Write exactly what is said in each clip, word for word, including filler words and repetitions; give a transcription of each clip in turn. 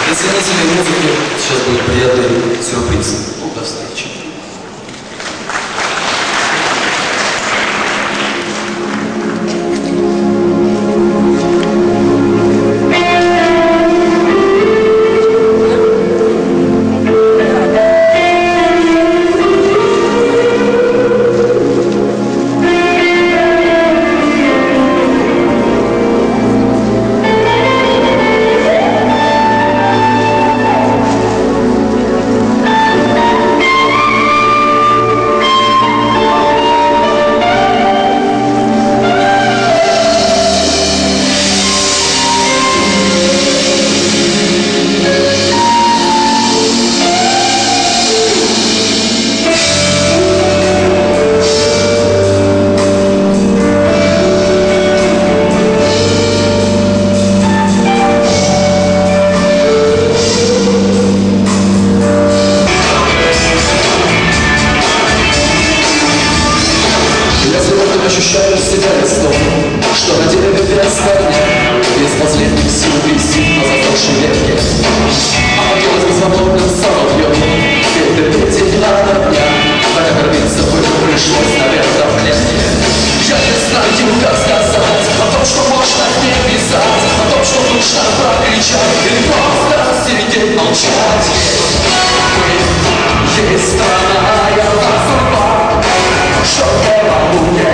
Для ценителей музыки сейчас будет приятный сюрприз. Ну, до встречи. Ощущаю себя листом, что на дереве без корня, без последних сил висит на засохшей ветке. А хотелось бы свободным соловьем перелететь над огня, хотя кормиться бы пришлось, наверное, в летке. Я не знаю, как сказать о том, что можно не писать, о том, что нужно прокричать или просто сидеть, молчать. Мы есть странная судьба, что не могу не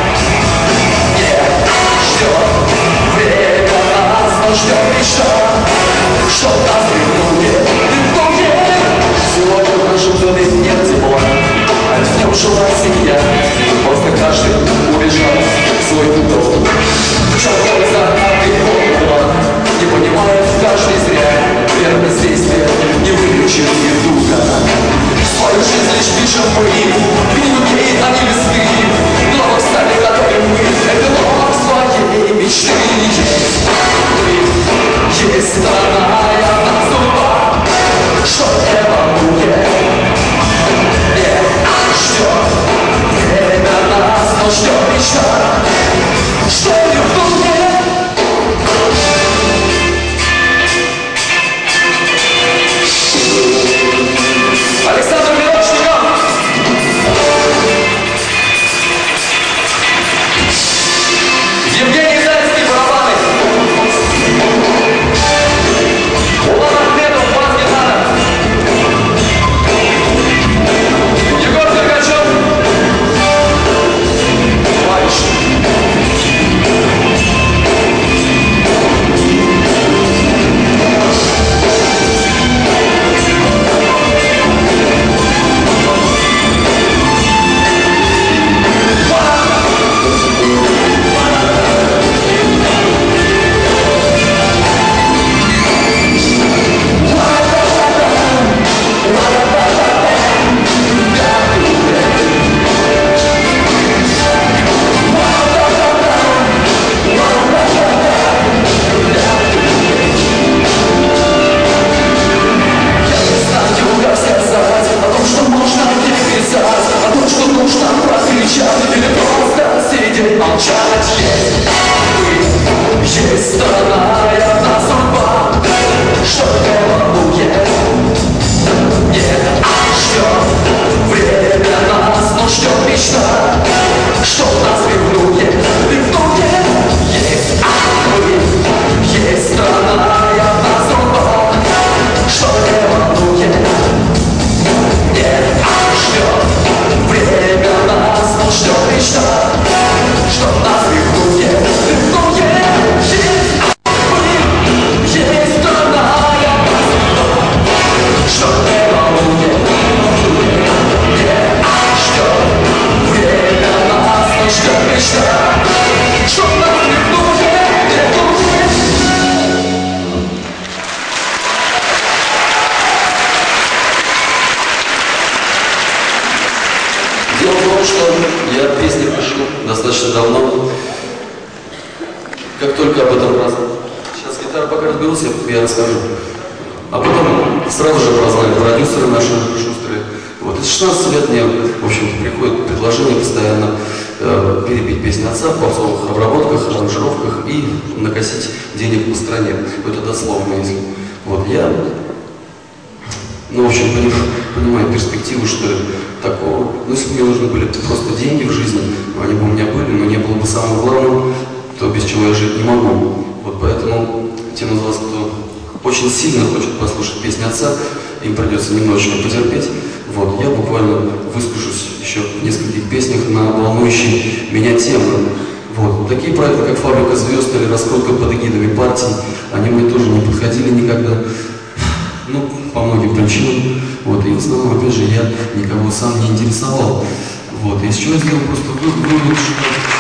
время нас, но ждет мечта, что нас вернует, вернует. Сегодня в нашем доме нет тепла, а в нем жила семья. Просто каждый убежал в свой дом. Черт за нами была, не понимает каждый зря. Верность действия не выключит юга. Свою жизнь лишь пишем мы, книги, а не листы. Новых стали готовим мы, это новых своей мечты. Есть ты, есть странная судьба, что не волнует. Не ждет время нас, но ждет мечта, что не волнует. Александр Мирошников! Евгений Зайцкий, барабаны! Улан Ахмедов, бас-гитара! Егор Дергачев! Клавиши! Есть странная одна судьба, что не волнует. Не ждет время нас, но ждет мечта, что нас ревнует, ревнует. Есть мы, есть странная одна судьба, что не волнует. Не ждет время нас, но ждет мечта, что нас ревнует, ревнует. Дело в том, что я песни пишу достаточно давно. Как только об этом прознал. Сейчас гитара пока разберусь, я, я расскажу. А потом сразу же прознали продюсеры наши шустрые. Вот. И с шестнадцати лет мне, в общем, приходит предложение постоянно э, перепеть песни отца в попсовых обработках, аранжировках и накосить денег по стране. Это дословно, если Вот я, ну, в общем, понимаю перспективу, что такого. Ну, если бы мне нужны были просто деньги в жизни, они бы у меня были, но не было бы самого главного, то без чего я жить не могу. Вот поэтому тем из вас, кто очень сильно хочет послушать песни отца, им придется немножечко потерпеть. Вот, я буквально выскажусь еще в нескольких песнях на волнующие меня темы. Вот. Такие проекты, как «Фабрика звезд» или «Раскрутка под эгидами партий», они мне тоже не подходили никогда, ну, по многим причинам. Вот. И в основном, опять же, я никого сам не интересовал. Вот. И из чего я сделал просто вывод, что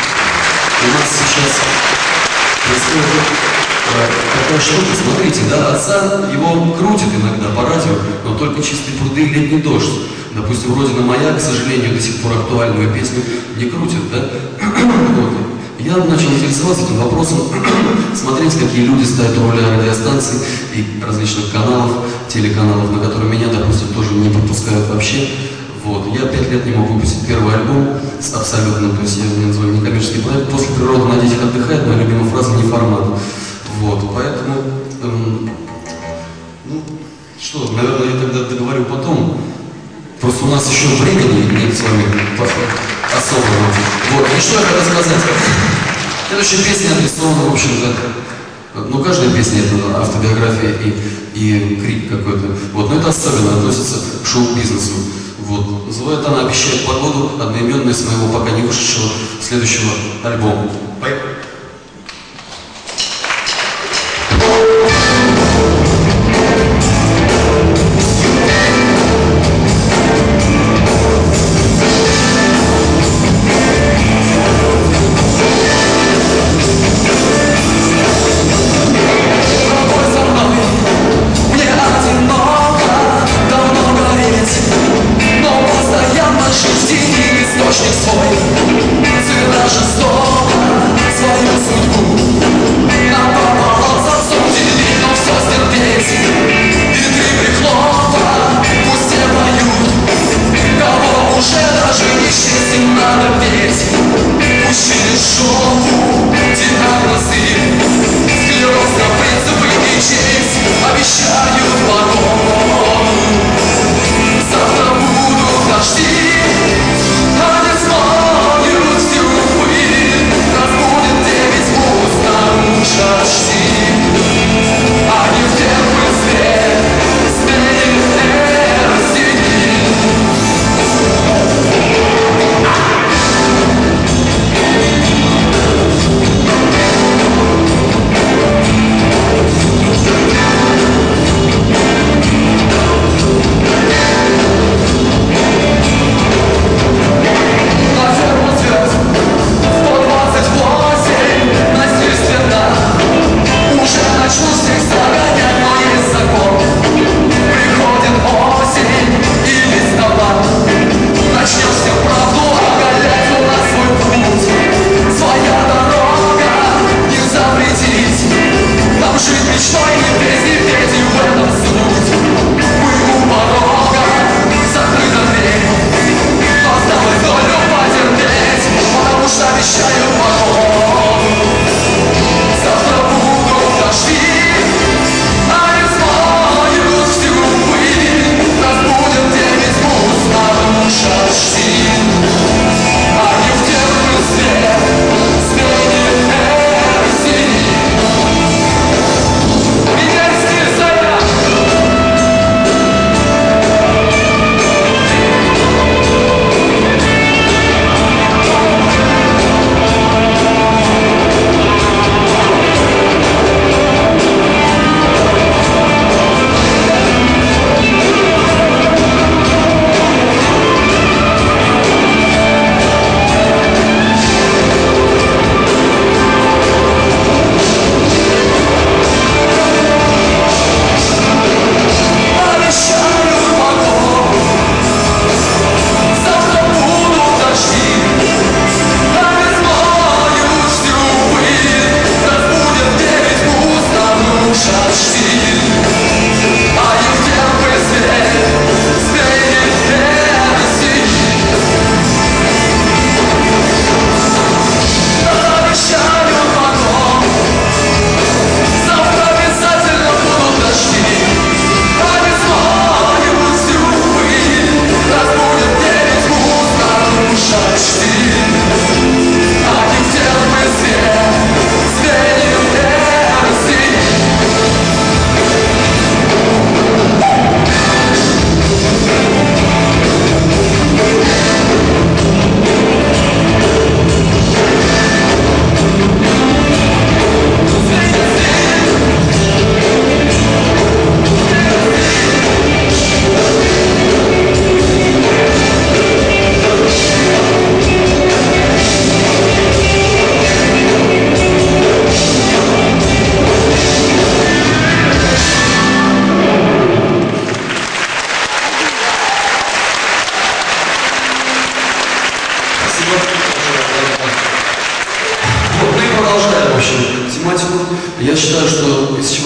у нас сейчас происходит такая штука, смотрите, да, отца его крутит иногда по радио, но только «Чистые пруды» и «Летний дождь». Допустим, «Родина моя», к сожалению, до сих пор актуальную песню не крутит, да? Вот. Я начал интересоваться этим вопросом, смотреть, какие люди ставят роли радиостанций и различных каналов, телеканалов, на которые меня, допустим, тоже не пропускают вообще. Вот. Я пять лет не мог выпустить первый альбом с абсолютно, то есть я не называю некоммерческий проект. «После природы на детях отдыхает», моя любимая фраза, не формат. Вот, поэтому, эм, ну, что, наверное, я тогда договорю потом. Просто у нас еще времени нет с вами особого. Вот, и что я хотел сказать? Следующая песня адресована, в общем-то, ну, каждая песня это автобиография и, и крик какой-то. Вот, но это особенно относится к шоу-бизнесу. Вот, называет она «Обещает погоду», одноименная с моего пока не вышедшего следующего альбома. Поехали. Завтра обязательно будут дожди.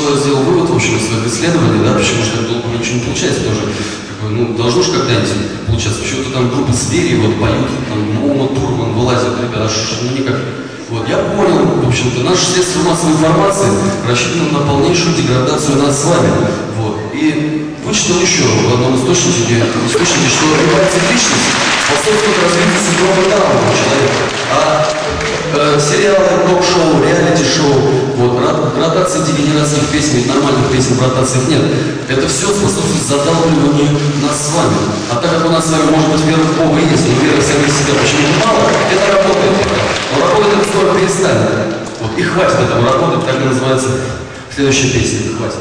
что я сделал вывод, в общем, из своих исследований, да, почему же так долго ничего не получается тоже. Как бы, ну, должно же когда-нибудь получаться. Почему-то там группы звери вот поют, там Мома Турман вылазят, ребята, аж ну никак. Вот, я понял, в общем-то, наши средства массовой информации рассчитаны на полнейшую деградацию нас с вами. Вот. И вычитал еще в одном источнике, источнике, что любая цикличность способствует развитию синдрома Дауна у человека. А э, сериалы, ток-шоу, реалити-шоу, вот, ротации, дегенерации песен, нормальных песен в ротациях нет. Это все способствует задалбливанию нас с вами. А так как у нас с вами, может быть, вера в Бога есть, но веры в самих себя почему-то мало, это работает. Но работает это скоро перестанет. Вот, и хватит этому работать, так и называется следующая песня. Хватит.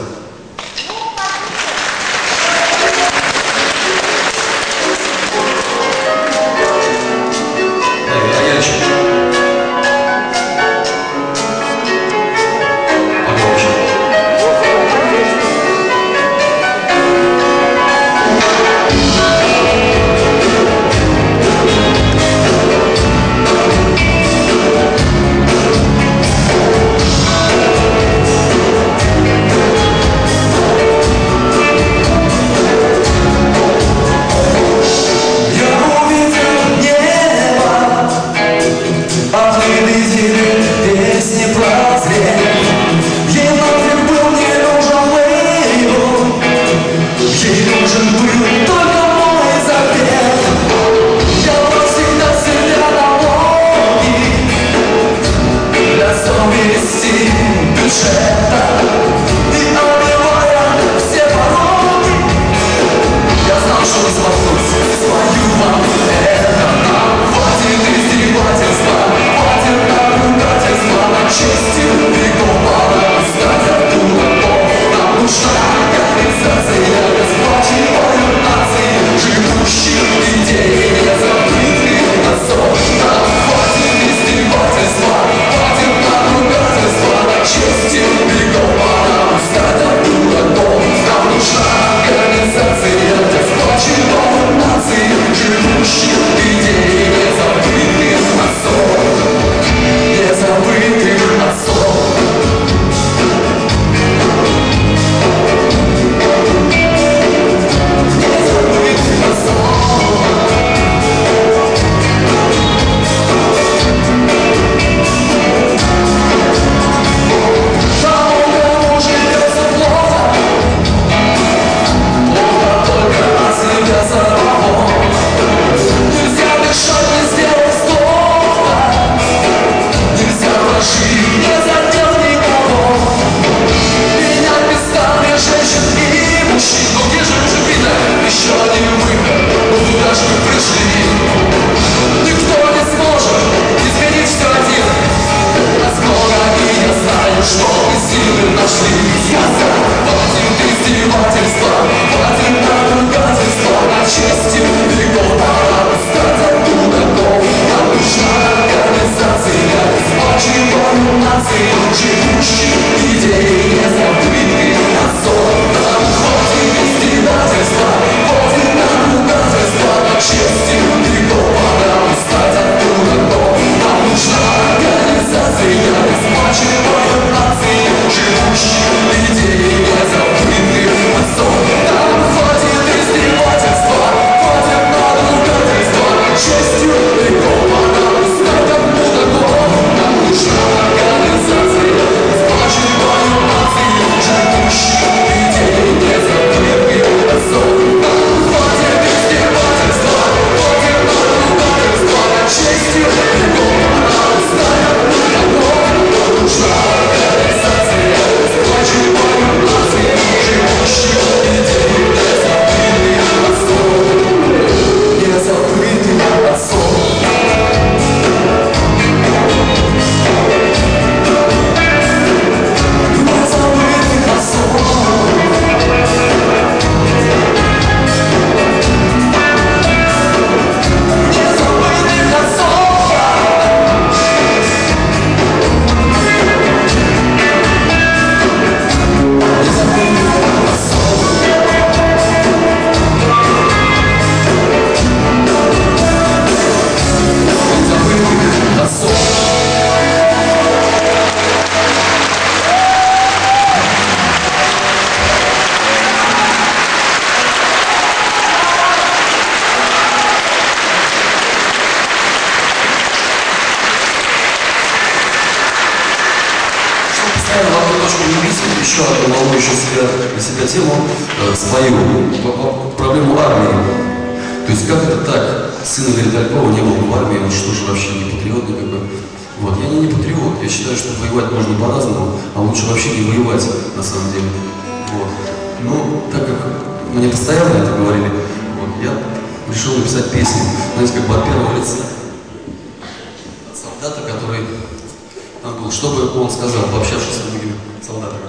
решил себя, для себя тему э, свою, по, по, проблему армии. То есть как это так? Сын Игоря Талькова не был в армии, он что же вообще не патриот никакой? Вот, я не, не патриот, я считаю, что воевать можно по-разному, а лучше вообще не воевать на самом деле. Вот. Ну, так как мне постоянно это говорили, вот, я решил написать песню, знаете, как бы от первого лица. От солдата, который там был, что бы он сказал, пообщавшись с другими солдатами.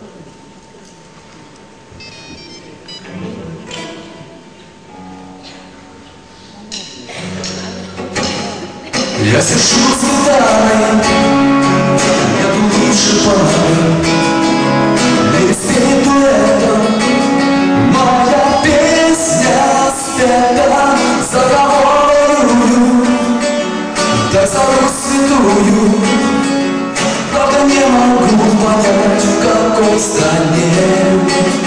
Я сижу с гитарой, нету лучше пары. Весь перед дуэтом моя песня спета. За кого воюю, так за Русь святую. Правда не могу понять, в какой стране.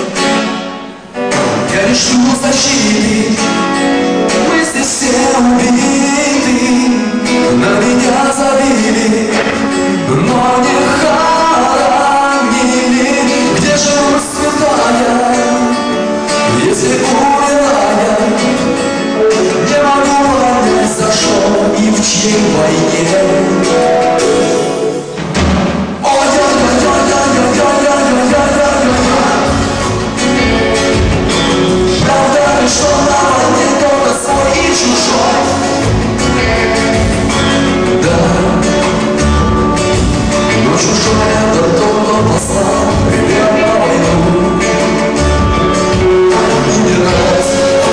Я не жду защиты, мы здесь все убиты. На меня забили, но не хоронили. Где же Русь святая, если умирая? Не могу понять, за что и в чьей войне. Правда ли, что на войне кто-то свой и чужой? Но чужой это тот, кто послал ребят на войну. Умирать.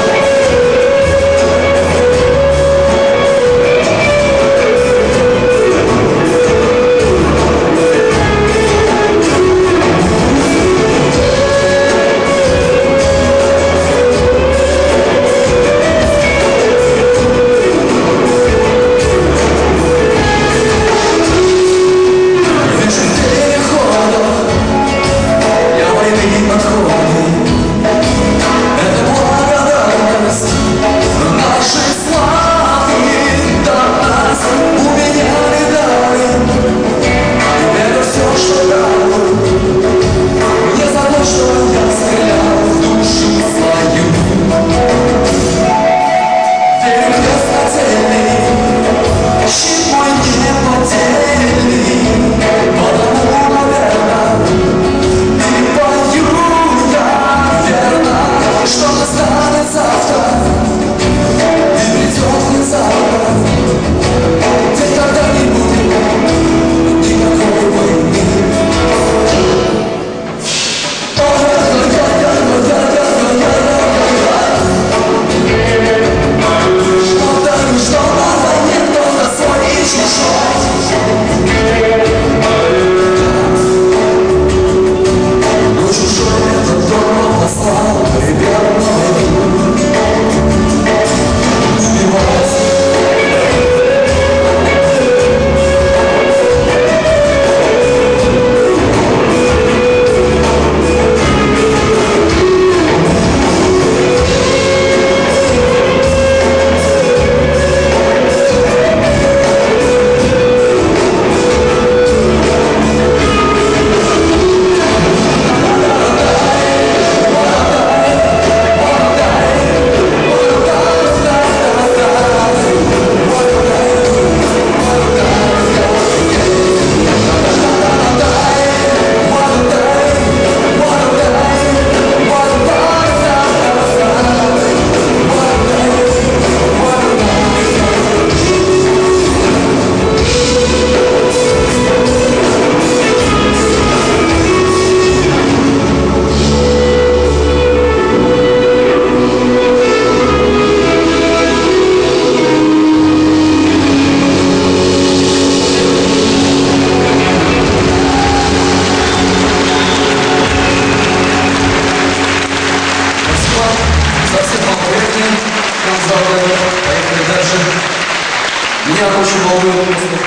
Меня очень волнует вопрос.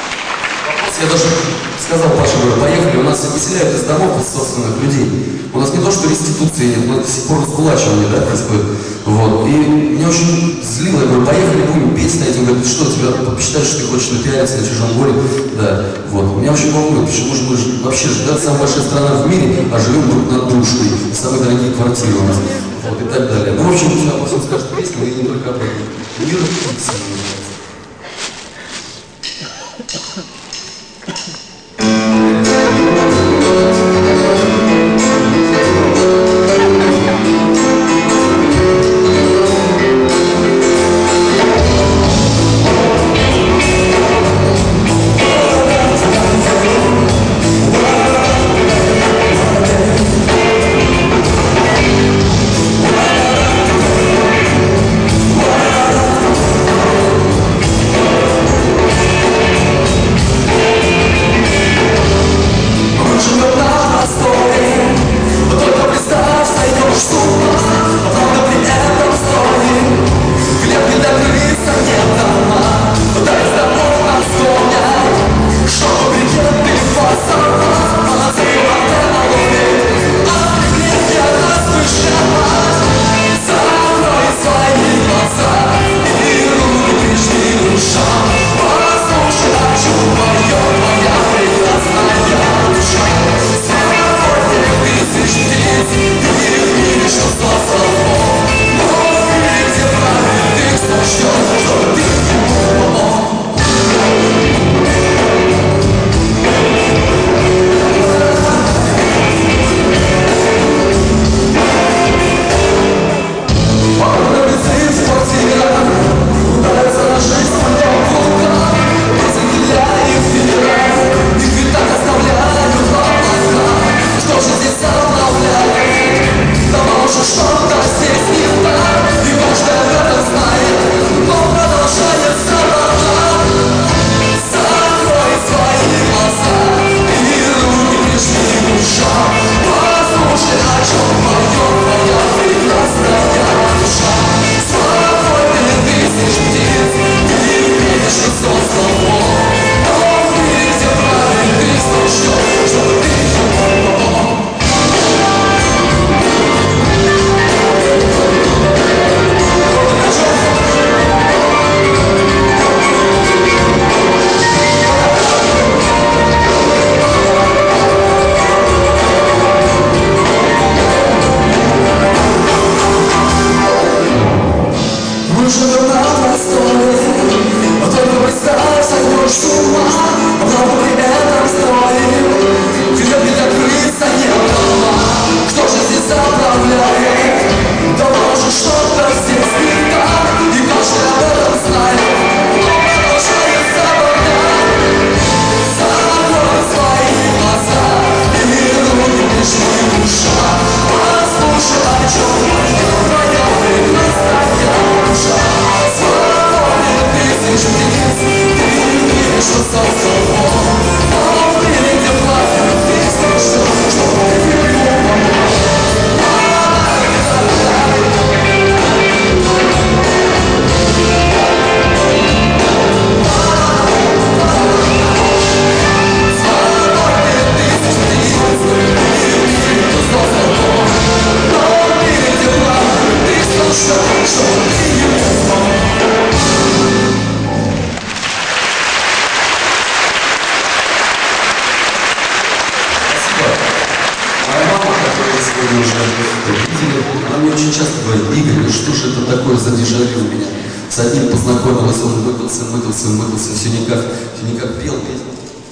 Я даже сказал Паше, говорю, поехали, у нас выселяют из домов из собственных людей. У нас нет не то, что реституции нет, но до сих пор раскулачивание, да, происходит. Вот. И меня очень злило, я говорю, поехали, будем петь, знаете, он говорит, что, тебя посчитаешь, что ты хочешь напиариться на чужом горе, да, вот. Меня очень волнует, почему же мы же, вообще же, да, самая большая страна в мире, а живем друг над дружкой, самые дорогие квартиры у нас, вот, и так далее. Ну, в общем, обо всем скажет песня, и не только об этом. Мир птицы называется. Она мне очень часто говорит: Игорь, ну что же это такое за дежавю у меня? С одним познакомилась, он мыкался, мыкался, мыкался, все никак, все никак пел песню.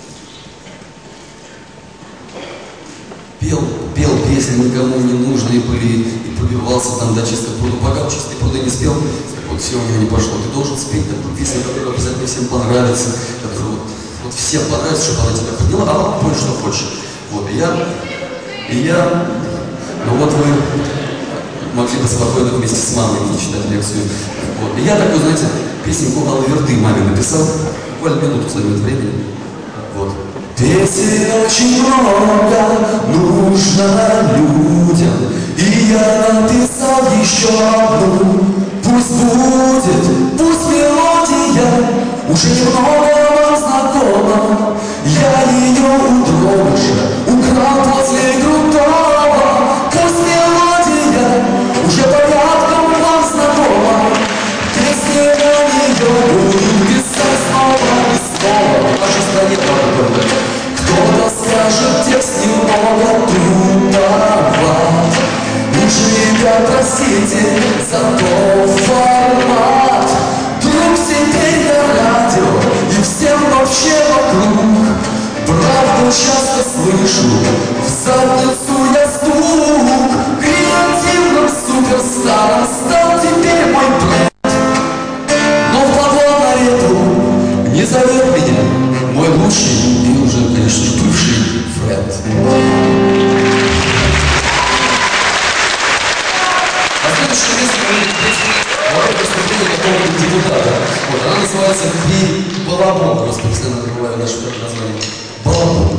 Пел, пел песни, никому не нужные были, и пробивался там до чистых прудов. Пока в чистые пруды не спел, вот все у него не пошло. Ты должен спеть такую песню, которая обязательно всем понравится, которая вот, вот всем понравится, чтобы она тебя подняла, а вот пой, что хочешь. Вот, и я, и я, ну вот вы могли бы спокойно вместе с мамой не читать лекцию. Вот. И я такой, знаете, песенку Аллы Верды маме написал, буквально минуту займет времени. Вот. Песен очень много нужно людям, и я написал еще одну. Пусть будет, пусть мелодия уже немного вам знакома. Я ее у дрожжа украл после крутого кассете, зато формат. Друг теперь на радио и всем вообще вокруг. Правду часто слышу, в задницу я стук. Креативным суперстаром стал теперь мой бренд. Но в подвал на ретро не зовет меня мой лучший и уже, конечно же, бывший френд. А следующая песня будет мое выступление какого-то депутата. Вот, она называется «При балабон». Господи, если я накрываю наше название. Балабон.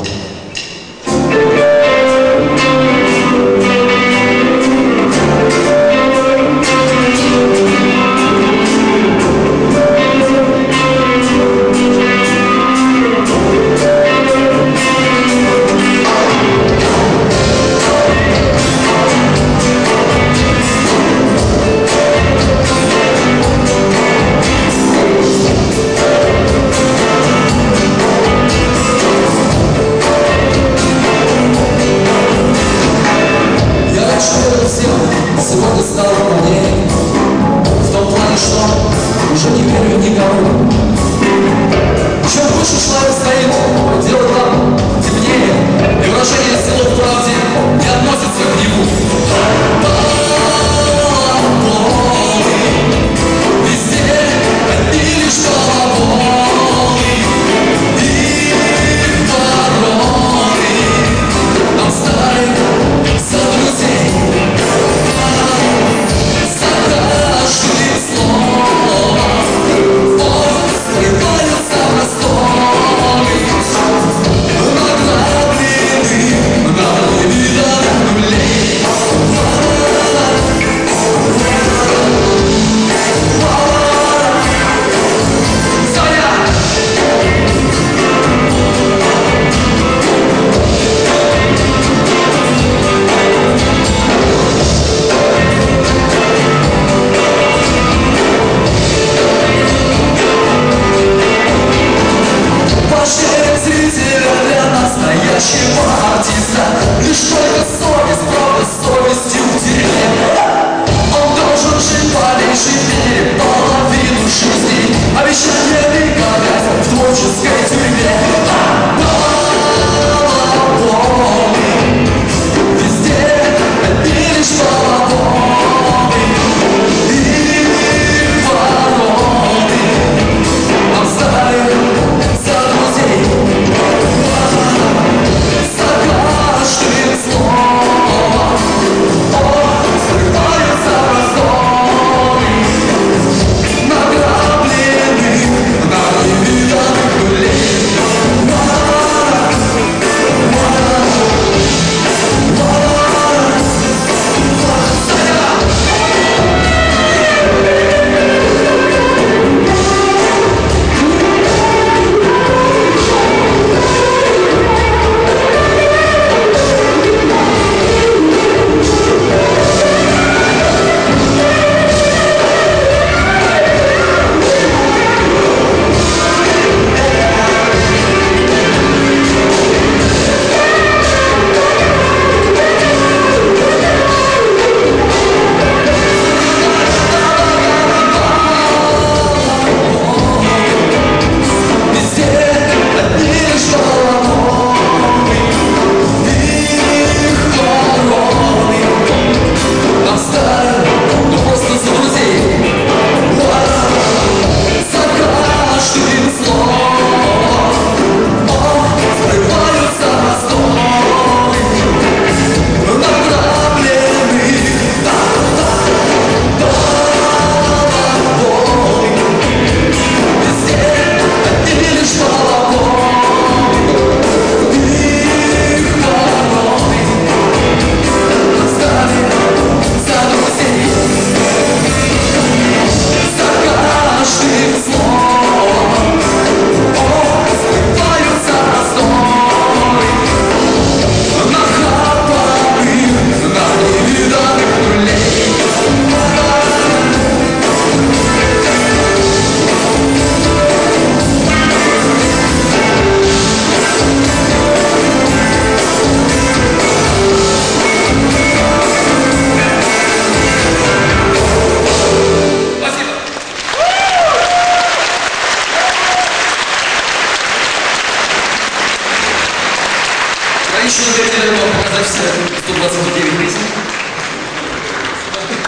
Сегодня стало умнее, в том плане, что уже не первый, не голодный. Чем выше человек стоит, дело там темнее, и выражение слов в правде не относится к нему. Везде одни лишь балабоны и вороны. Нам стали за друзей.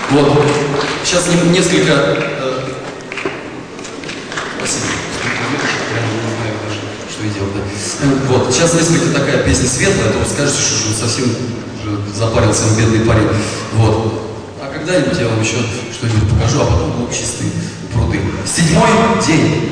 Вот. Сейчас несколько... Э, спасибо. Я не знаю даже, что я делал. Да. Вот. Сейчас несколько такая песня светлая, а то вы скажете, что совсем уже запарился бедный парень. Вот. А когда-нибудь я вам еще что-нибудь покажу, а потом будут чистые пруды. Седьмой день.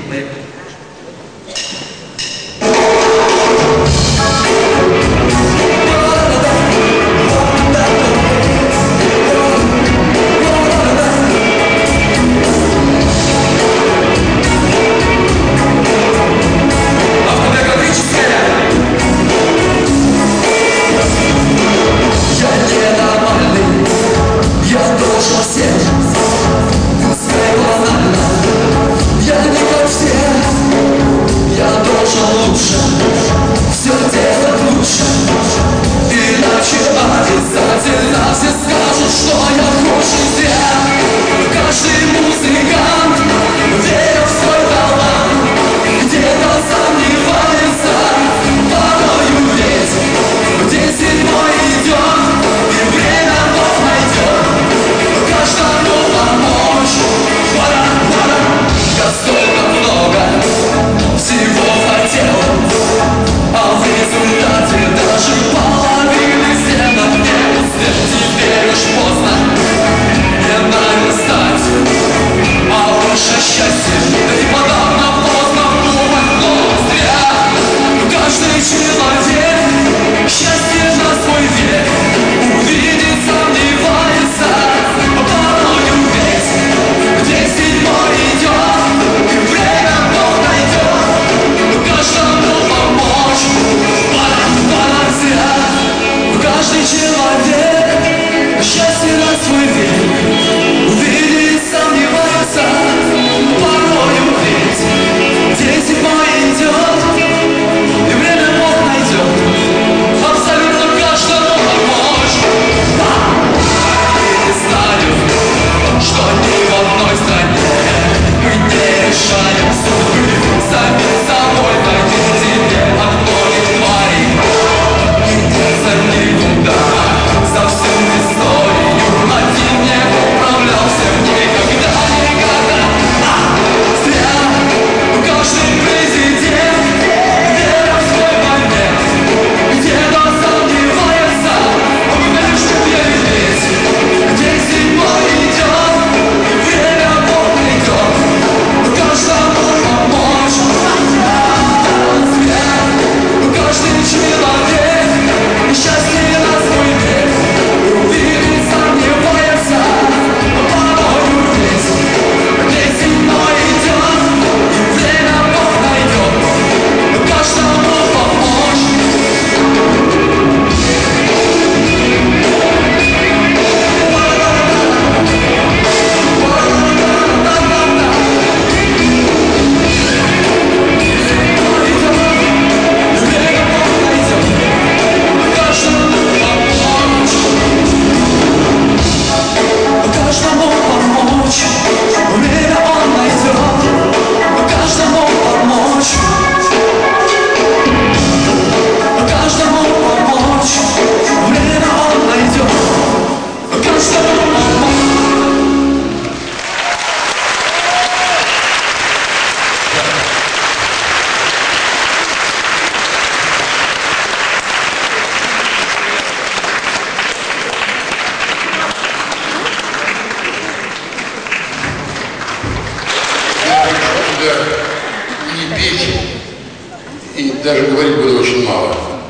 даже говорить было очень мало.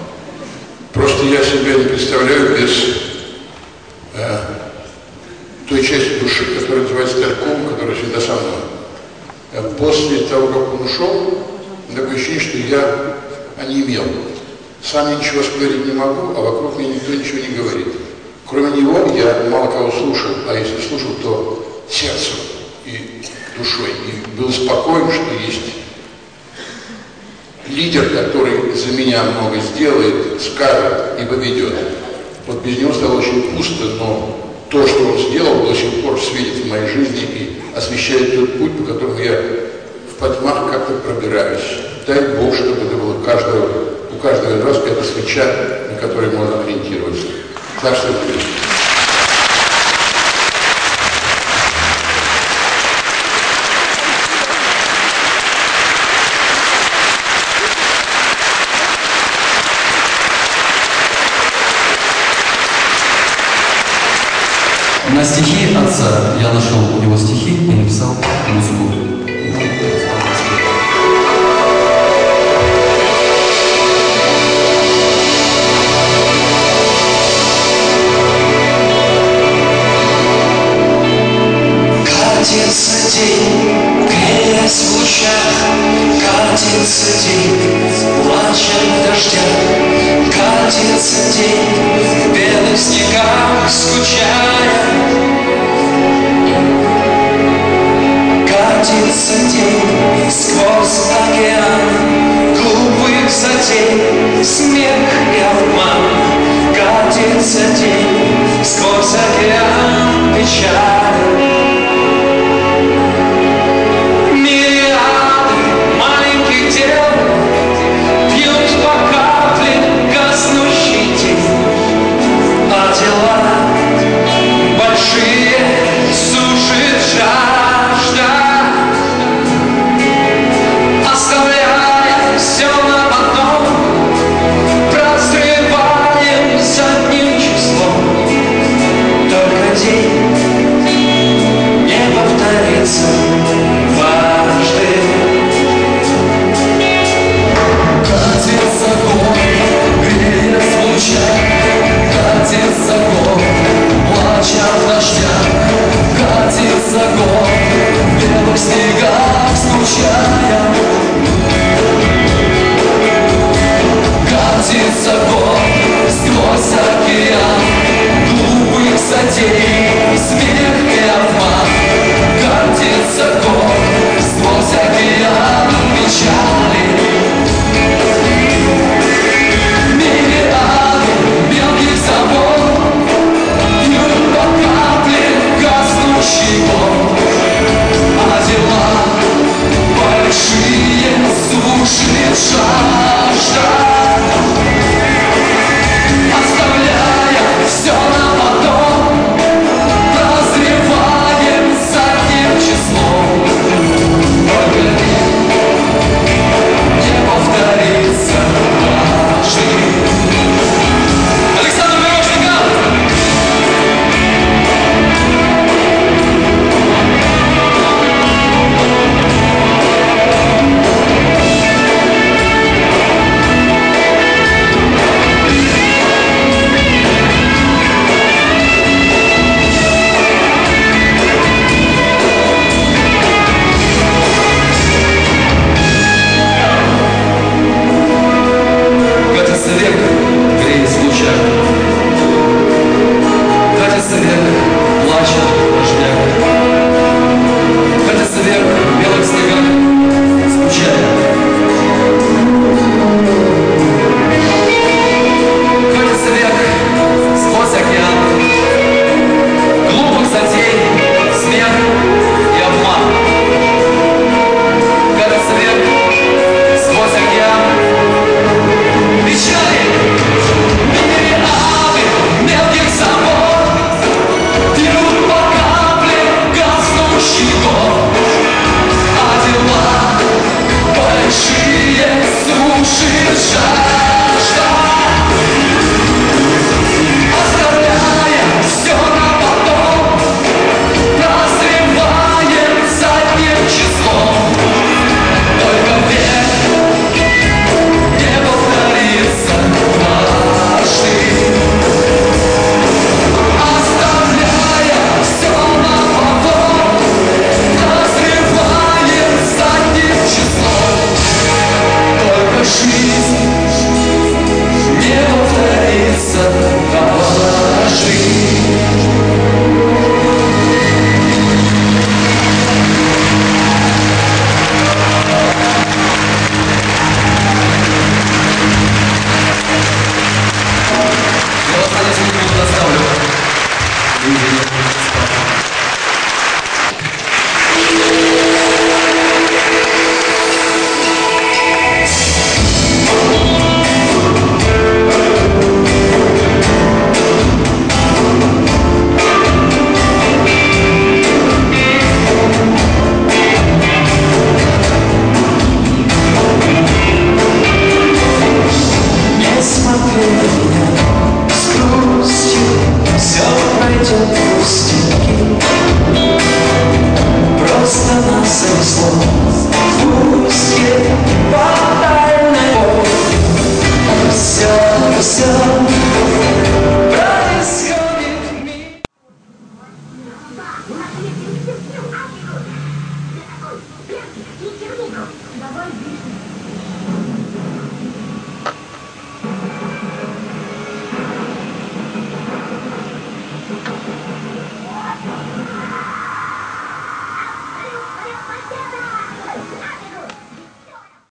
Просто я себя не представляю без э, той части души, которая называется Тальком, которая всегда со мной. Э, после того, как он ушел, такое ощущение, что я онемел. Сам я ничего говорить не могу, а вокруг меня никто ничего не говорит. Кроме него я мало кого слушал, а если слушал, то сердцем и душой. И был спокоен, что есть лидер, который за меня много сделает, скажет и поведет. Вот без него стало очень пусто, но то, что он сделал, до сих пор светит в моей жизни и освещает тот путь, по которому я в потьмах как-то пробираюсь. Дай Бог, чтобы это было каждого, у каждого из вас эта свеча, на которой можно ориентироваться. Так что На стихи отца я нашел у него стихи и написал музыку. Катится день, греясь в лучах, катится день, плача в дождях, катится день, в белых снегах скучая. Катится день сквозь океан глупых затей, смех и обман. Катится день сквозь океан печали. все